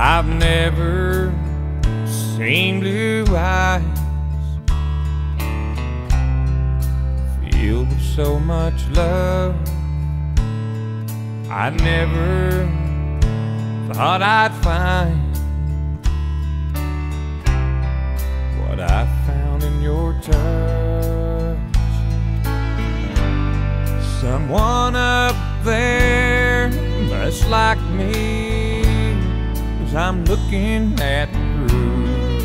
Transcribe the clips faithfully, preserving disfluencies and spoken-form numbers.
I've never seen blue eyes filled with so much love. I never thought I'd find what I found in your touch. Someone up there must like me, 'cause I'm looking at proof.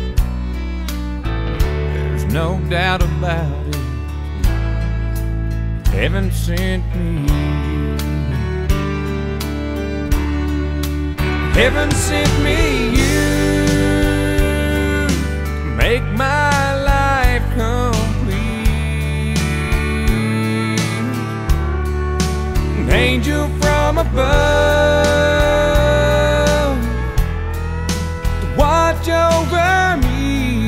There's no doubt about it, heaven sent me. Heaven sent me you to make my life complete. An angel from above to watch over me.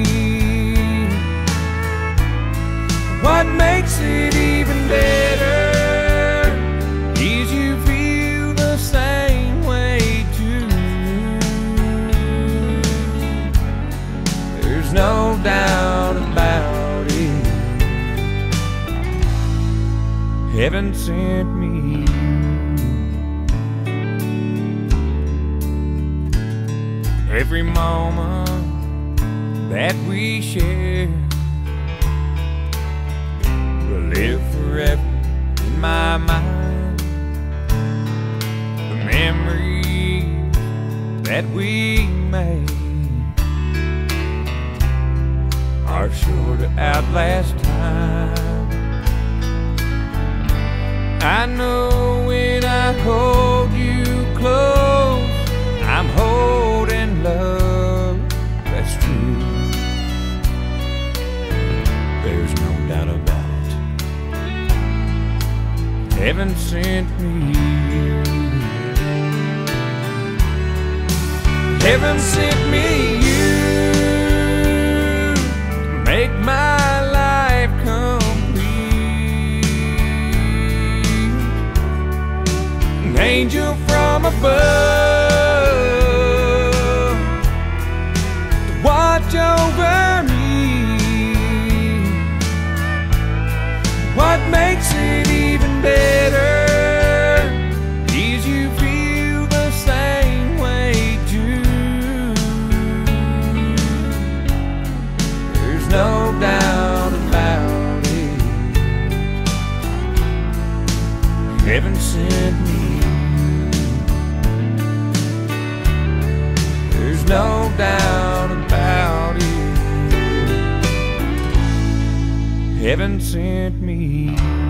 What makes it even better is you feel the same way too. There's no doubt about it, heaven sent me. Every moment that we share will live forever in my mind. The memories that we made are sure to outlast time. I know when I hold you close, I'm holding love that's true. There's no doubt about it, heaven sent me you. Heaven sent me you to make my life complete. An angel from above to watch over me. What makes it even better is you feel the same way too. There's no doubt about it, heaven sent me. There's no doubt about it, heaven sent me.